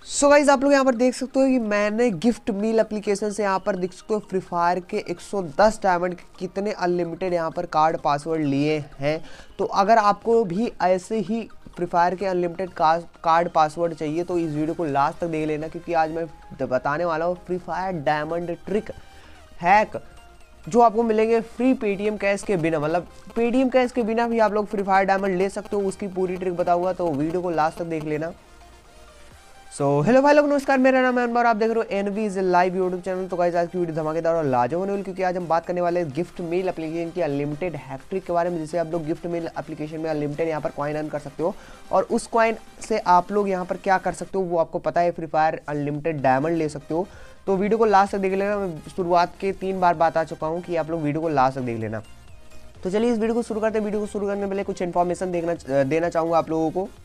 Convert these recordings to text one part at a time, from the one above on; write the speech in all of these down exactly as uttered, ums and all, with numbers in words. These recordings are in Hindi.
सो so गाइज आप लोग यहाँ पर देख सकते हो कि मैंने गिफ्ट मील एप्लीकेशन से यहाँ पर देख सकते हो फ्री फायर के एक सौ दस डायमंड के कितने अनलिमिटेड यहाँ पर कार्ड पासवर्ड लिए हैं। तो अगर आपको भी ऐसे ही फ्री फायर के अनलिमिटेड कार्ड पासवर्ड चाहिए तो इस वीडियो को लास्ट तक देख लेना, क्योंकि आज मैं बताने वाला हूँ free fire diamond trick hack जो आपको मिलेंगे फ्री पेटीएम कैश के बिना। मतलब पेटीएम कैश के बिना भी आप लोग फ्री फायर डायमंड ले सकते हो, उसकी पूरी ट्रिक बताऊंगा, तो वीडियो को लास्ट तक देख लेना। सो हेलो भाई लोग, नमस्कार, मेरा नाम है अनवर, आप देख रहे हो एनवीज लाइव यूट्यूब चैनल। तो गाइस आज की वीडियो धमाकेदार और लाजवाब होने वाली, क्योंकि आज हम बात करने वाले हैं गिफ्ट मेल एप्लीकेशन की अनलिमिटेड हैक ट्रिक के बारे में, जिससे आप लोग गिफ्ट मेल एप्लीकेशन में अनलिमिटेड यहाँ पर कॉइन अर्न कर सकते हो। और उस कॉइन से आप लोग यहाँ पर क्या कर सकते हो वो आपको पता है, फ्री फायर अनलिमिटेड डायमंड ले सकते हो। तो वीडियो को लास्ट तक देख लेना। मैं शुरुआत के तीन बार बता चुका हूँ कि आप लोग वीडियो को लास्ट तक देख लेना। तो चलिए इस वीडियो को शुरू करते हैं। वीडियो को शुरू करने से पहले कुछ इन्फॉर्मेशन देखना देना चाहूँगा आप लोगों को।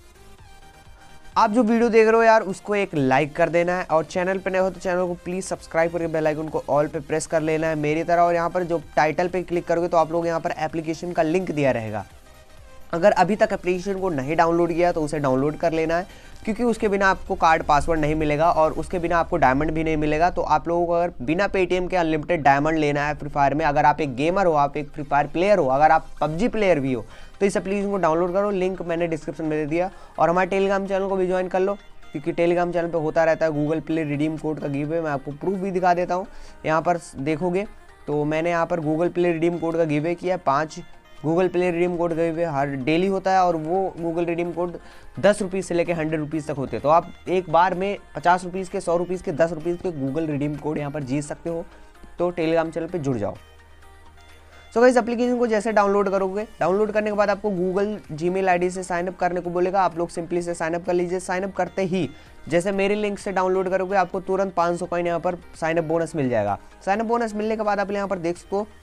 आप जो वीडियो देख रहे हो यार उसको एक लाइक कर देना है, और चैनल पे नए हो तो चैनल को प्लीज़ सब्सक्राइब करके बेल आइकन को ऑल पे प्रेस कर लेना है मेरी तरह। और यहाँ पर जो टाइटल पे क्लिक करोगे तो आप लोग यहाँ पर एप्लीकेशन का लिंक दिया रहेगा। अगर अभी तक एप्लीकेशन को नहीं डाउनलोड किया तो उसे डाउनलोड कर लेना है, क्योंकि उसके बिना आपको कार्ड पासवर्ड नहीं मिलेगा और उसके बिना आपको डायमंड भी नहीं मिलेगा। तो आप लोगों को अगर बिना पेटीएम के अनलिमिटेड डायमंड लेना है फ्री फायर में, अगर आप एक गेमर हो, आप एक फ्री फायर प्लेयर हो, अगर आप पबजी प्लेयर भी हो, तो इस एप्लीकेशन को डाउनलोड करो। लिंक मैंने डिस्क्रिप्शन में दे दिया। और हमारे टेलीग्राम चैनल को भी ज्वाइन कर लो, क्योंकि टेलीग्राम चैनल पे होता रहता है गूगल प्ले रिडीम कोड का गिव अवे। मैं आपको प्रूफ भी दिखा देता हूँ। यहाँ पर देखोगे तो मैंने यहाँ पर गूगल प्ले रिडीम कोड का गिव अवे किया। पाँच Google play redeem code give away हर डेली होता है, और वो गूगल रिडीम कोड दस रुपीज़ से लेकर हंड्रेड रुपीज़ तक होते हैं। तो आप एक बार में पचास रुपीज़ के, सौ रुपीज़ के, दस रुपीज़ के गूगल रिडीम कोड यहाँ पर जीत सकते हो। तो टेलीग्राम चैनल पर जुड़ जाओ। सो गाइस एप्लीकेशन को जैसे डाउनलोड करोगे, डाउनलोड करने के बाद आपको गूगल जीमेल आईडी से साइन अप करने को बोलेगा। आप लोग सिंपली से साइन अप कर लीजिए। साइन अप करते ही जैसे मेरे लिंक से डाउनलोड करोगे आपको तुरंत पाँच सौ कॉइन यहाँ पर साइन अप बोनस मिल जाएगा। साइन अप बोनस मिलने के बाद आप यहाँ पर देख सकते हो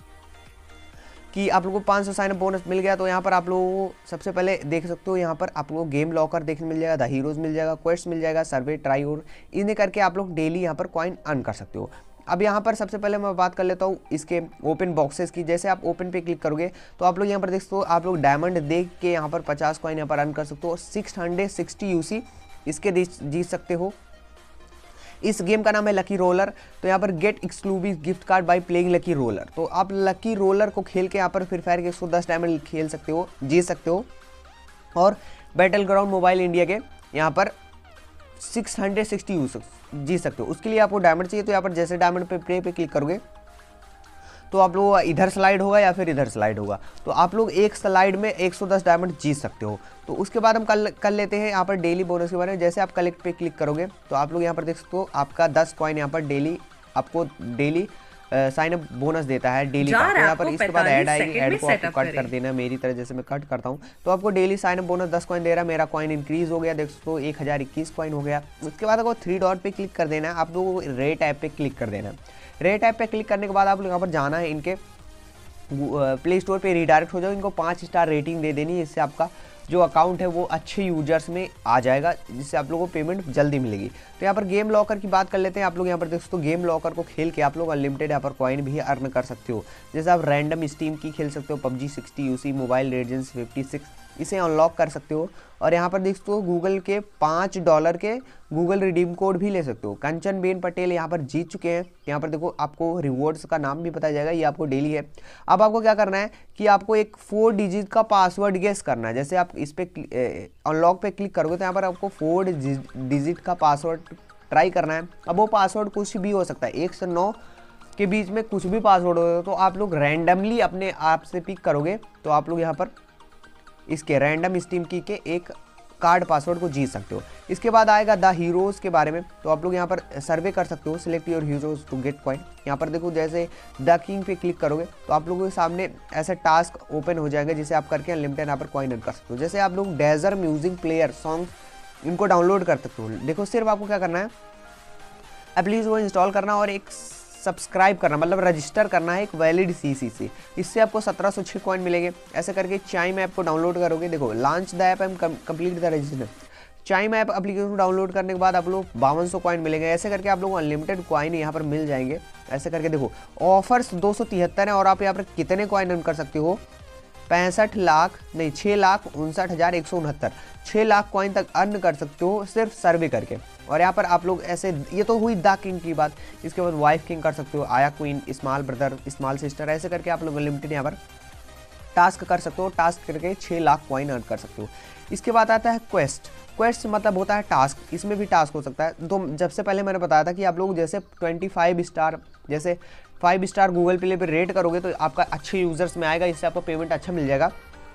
कि आप लोगों को पाँच सौ साइन अप बोनस मिल गया। तो यहाँ पर आप लोगों को सबसे पहले देख सकते हो, यहाँ पर आप लोगों को गेम लॉकर देखने मिल जाएगा, द हीरोज मिल जाएगा, क्वेस्ट मिल जाएगा, सर्वे, ट्राई, और इन्हें करके आप लोग डेली यहाँ पर कॉइन अर्न कर सकते हो। अब यहाँ पर सबसे पहले मैं बात कर लेता हूँ इसके ओपन बॉक्सेस की। जैसे आप ओपन पे क्लिक करोगे तो आप लोग यहाँ पर देख सकते हो, आप लोग डायमंड देख के यहाँ पर पचास कॉइन यहाँ पर अर्न कर सकते हो। सिक्स हंड्रेड सिक्सटी यूसी इसके जीत सकते हो। इस गेम का नाम है लकी रोलर। तो यहाँ पर get exclusive gift card by playing lucky roller. तो आप लकी रोलर को खेल के यहाँ पर फ्री फायर के एक सौ दस डायमंड खेल सकते हो, जीत सकते हो। और बैटल ग्राउंड मोबाइल इंडिया के यहाँ पर सिक्स हंड्रेड सिक्सटी यूज जीत सकते हो। उसके लिए आपको डायमंड चाहिए। तो यहाँ पर जैसे डायमंड पे प्ले पे क्लिक करोगे तो आप लोग इधर स्लाइड होगा या फिर इधर स्लाइड होगा, तो आप लोग एक स्लाइड में एक सौ दस डायमंड जीत सकते हो। तो उसके बाद हम कल कर लेते हैं यहाँ पर डेली बोनस के बारे में। जैसे आप कलेक्ट पे क्लिक करोगे तो आप लोग यहाँ पर देख सकते हो आपका दस कॉइन यहाँ पर डेली आपको डेली साइन अप बोनस देता है डेली का। तो यहाँ पर इसके बाद ऐड आएगी, ऐड को आपको कट कर देना है मेरी तरह, जैसे मैं कट करता हूँ। तो आपको डेली साइन अप बोनस दस कॉइन दे रहा है। मेरा कॉइन इंक्रीज हो गया, देख सकते हो एक हज़ार इक्कीस कॉइन हो गया। उसके बाद आपको थ्री डॉट पे क्लिक कर देना है, आप लोगों को रेट ऐप पे क्लिक कर देना है। रेट ऐप पे क्लिक करने के बाद आप लोग यहाँ पर जाना है, इनके प्ले स्टोर पे रिडायरेक्ट हो जाओ, इनको पाँच स्टार रेटिंग दे देनी है। इससे आपका जो अकाउंट है वो अच्छे यूजर्स में आ जाएगा, जिससे आप लोगों को पेमेंट जल्दी मिलेगी। तो यहाँ पर गेम लॉकर की बात कर लेते हैं। आप लोग यहाँ पर देख सकते हो गेम लॉकर को खेल के आप लोग अनलिमिटेड यहाँ पर कॉइन भी अर्न कर सकते हो। जैसे आप रैंडम स्टीम की खेल सकते हो, PUBG sixty UC, mobile legends fifty six, इसे अनलॉक कर सकते हो। और यहाँ पर देख सकते हो गूगल के पाँच डॉलर के गूगल रिडीम कोड भी ले सकते हो। कंचन बेन पटेल यहाँ पर जीत चुके हैं। यहाँ पर देखो आपको रिवॉर्ड्स का नाम भी बताया जाएगा, ये आपको डेली है। अब आपको क्या करना है कि आपको एक फोर डिजिट का पासवर्ड गेस करना है। जैसे आप इस पे अनलॉक पे क्लिक करोगे तो यहाँ पर आपको फोर डिजिट का पासवर्ड ट्राई करना है। अब वो पासवर्ड कुछ भी हो सकता है, एक से नौ के बीच में कुछ भी पासवर्ड होगा। तो आप लोग रैंडमली अपने आप से पिक करोगे तो आप लोग यहाँ पर इसके रैंडम स्टीम की के एक कार्ड पासवर्ड को जीत सकते हो। इसके बाद आएगा द हीरोज के बारे में। तो आप लोग यहाँ पर सर्वे कर सकते हो, select your heroes to get coin. यहाँ पर देखो जैसे द किंग पे क्लिक करोगे तो आप लोगों के सामने ऐसा टास्क ओपन हो जाएगा, जिसे आप करके अनलिमिटेड यहाँ पर कॉइन अर्न कर सकते हो। जैसे आप लोग डेजर म्यूजिक प्लेयर सॉन्ग इनको डाउनलोड कर सकते हो। देखो सिर्फ आपको क्या करना है, एप्लीकेशन को इंस्टॉल करना और एक सब्सक्राइब करना, मतलब रजिस्टर करना है एक वैलिड सीसी से। इससे आपको सत्रह सौ छः कॉइन मिलेंगे। ऐसे करके चाइम ऐप को डाउनलोड करोगे, देखो launch the app and complete the register. Chime app application को डाउनलोड करने के बाद आप लोग बावन सौ कॉइन मिलेंगे। ऐसे करके आप लोग अनलिमिटेड कॉइन यहाँ पर मिल जाएंगे। ऐसे करके देखो ऑफर्स दो सौ तिहत्तर है और आप यहाँ पर कितने कॉइन अर्न कर सकते हो, पैंसठ लाख नहीं छः लाख उनसठ हज़ार एक सौ उनहत्तर छः लाख कॉइन तक अर्न कर सकते हो सिर्फ सर्वे करके। और यहाँ पर आप लोग ऐसे, ये तो हुई द किंग की बात, इसके बाद वाइफ किंग कर सकते हो, आया queen, small brother, small sister, ऐसे करके आप लोग अनलिमिटेड यहाँ पर टास्क कर सकते हो। टास्क करके छः लाख कॉइन अर्न कर सकते हो। इसके बाद आता है क्वेस्ट। क्वेस्ट मतलब होता है टास्क, इसमें भी टास्क हो सकता है। तो जब से पहले मैंने बताया था कि आप लोग जैसे पच्चीस स्टार जैसे फाइव स्टार गूगल प्ले पे रेट करोगे तो आपका अच्छे यूज़र्स में आएगा, इससे आपको पेमेंट अच्छा मिल जाएगा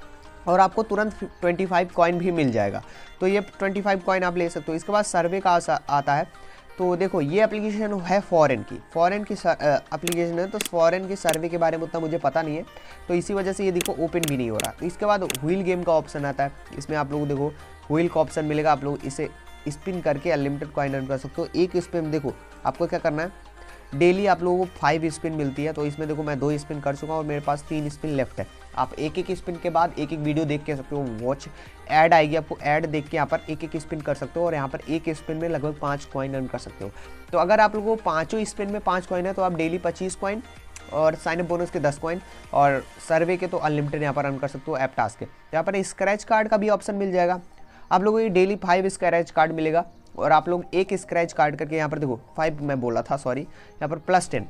और आपको तुरंत पच्चीस कॉइन भी मिल जाएगा। तो ये पच्चीस कॉइन आप ले सकते हो। इसके बाद सर्वे का आता है। तो देखो ये एप्लीकेशन है फॉरेन की फॉरेन की एप्लीकेशन है, तो फॉरेन की सर्वे के बारे में उतना मुझे पता नहीं है, तो इसी वजह से ये देखो ओपन भी नहीं हो रहा। तो इसके बाद व्हील गेम का ऑप्शन आता है, इसमें आप लोग देखो व्हील का ऑप्शन मिलेगा, आप लोग इसे स्पिन करके अनलिमिटेड कॉइन अर्न कर सकते हो। एक स्पिन देखो आपको क्या करना है, डेली आप लोगों को फाइव स्पिन मिलती है, तो इसमें देखो मैं दो स्पिन कर चुका हूँ और मेरे पास तीन स्पिन लेफ्ट है। आप एक एक स्पिन के बाद एक एक वीडियो देख के सकते हो, वॉच ऐड आएगी, आपको ऐड देख के यहाँ पर एक एक स्पिन कर सकते हो और यहाँ पर एक स्पिन में लगभग पाँच कॉइन अर्न कर सकते हो। तो अगर आप लोगों को पाँचों स्पिन में पाँच कॉइन है तो आप डेली पच्चीस कॉइन और साइन अप बोनस के दस कॉइन और सर्वे के तो अनलिमिटेड यहाँ पर अर्न कर सकते हो ऐप टास्क के। यहाँ पर स्क्रैच कार्ड का भी ऑप्शन मिल जाएगा, आप लोगों को ये डेली फाइव स्क्रैच कार्ड मिलेगा और आप लोग एक स्क्रैच कार्ड करके यहाँ पर देखो फाइव मैं बोला था सॉरी, यहाँ पर प्लस टेन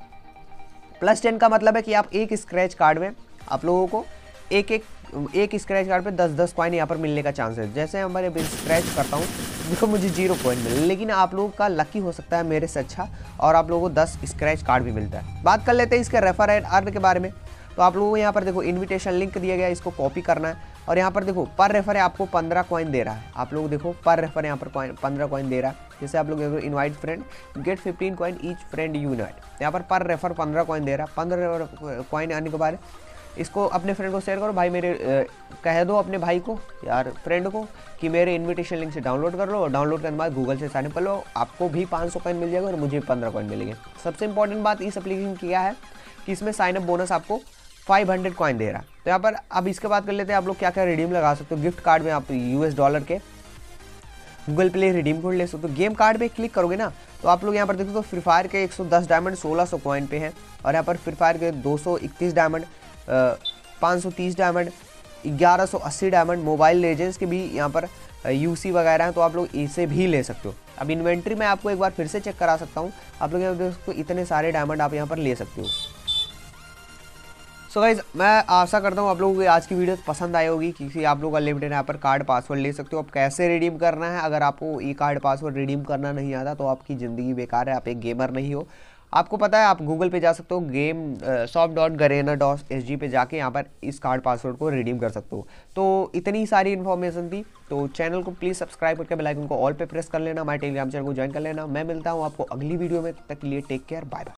प्लस टेन का मतलब है कि आप एक स्क्रैच कार्ड में आप लोगों को एक एक एक स्क्रैच कार्ड पे दस दस कॉइन यहाँ पर मिलने का चांस है। जैसे हमारे स्क्रैच करता हूँ देखो मुझे जीरो कॉइन मिले, लेकिन आप लोगों का लकी हो सकता है मेरे से अच्छा और आप लोगों को दस स्क्रैच कार्ड भी मिलता है। बात कर लेते हैं इसके रेफर एंड अर्न के बारे में। तो आप लोगों को यहाँ पर देखो इन्विटेशन लिंक दिया गया है, इसको कॉपी करना है और यहाँ पर देखो पर रेफर आपको पंद्रह कॉइन दे रहा है। आप लोग देखो पर रेफर यहाँ पर कॉइन पंद्रह कॉइन दे रहा है। जैसे आप लोग देखो invite friend get fifteen coin each friend you invite, यहाँ पर पर रेफर पंद्रह कॉइन दे रहा है। पंद्रह कॉइन आने के बाद इसको अपने फ्रेंड को शेयर करो, भाई मेरे ए, कह दो अपने भाई को यार फ्रेंड को कि मेरे इन्विटेशन लिंक से डाउनलोड कर लो और डाउनलोड करने के बाद गूगल से साइन अप कर लो, आपको भी पाँच सौ कॉइन मिल जाएगा और मुझे पंद्रह कॉइन मिलेंगे। सबसे इंपॉर्टेंट बात इस एप्लीकेशन की क्या है कि इसमें साइन अप बोनस आपको पाँच सौ कॉइन दे रहा है। तो यहाँ पर अब इसके बाद कर लेते हैं आप लोग क्या क्या रिडीम लगा सकते हो। गिफ्ट कार्ड में आप यूएस डॉलर के गूगल प्ले रिडीम कोड ले सकते हो। गेम कार्ड पे क्लिक करोगे ना तो आप लोग यहाँ पर देखो तो फ्री फायर के एक सौ दस डायमंड सोलह सौ कॉइन पे हैं और यहाँ पर फ्री फायर के दो सौ इकतीस डायमंड पाँच सौ तीस डायमंड ग्यारह सौ अस्सी डायमंड मोबाइल लेजेंड्स के भी यहाँ पर यूसी वगैरह हैं, तो आप लोग इसे भी ले सकते हो। अब इन्वेंट्री में आपको एक बार फिर से चेक करा सकता हूँ, आप लोग यहाँ देखो इतने सारे डायमंड आप यहाँ पर ले सकते हो। सो गाइज मैं आशा करता हूँ आप लोगों को आज की वीडियो पसंद आई होगी, क्योंकि आप लोग अनलिमिटेड यहाँ पर कार्ड पासवर्ड ले सकते हो। अब कैसे रिडीम करना है, अगर आपको ई कार्ड पासवर्ड रिडीम करना नहीं आता तो आपकी ज़िंदगी बेकार है, आप एक गेमर नहीं हो। आपको पता है आप गूगल पे जा सकते हो, game shop dot Garena dot S G पे जाके यहाँ पर इस कार्ड पासवर्ड को रिडीम कर सकते हो। तो इतनी सारी इन्फॉर्मेशन थी, तो चैनल को प्लीज़ सब्सक्राइब करके बेल आइकन को ऑल पे प्रेस कर लेना, हमारे टेलीग्राम चैनल को ज्वाइन कर लेना। मैं मिलता हूँ आपको अगली वीडियो में, तक के लिए टेक केयर, बाय बाय।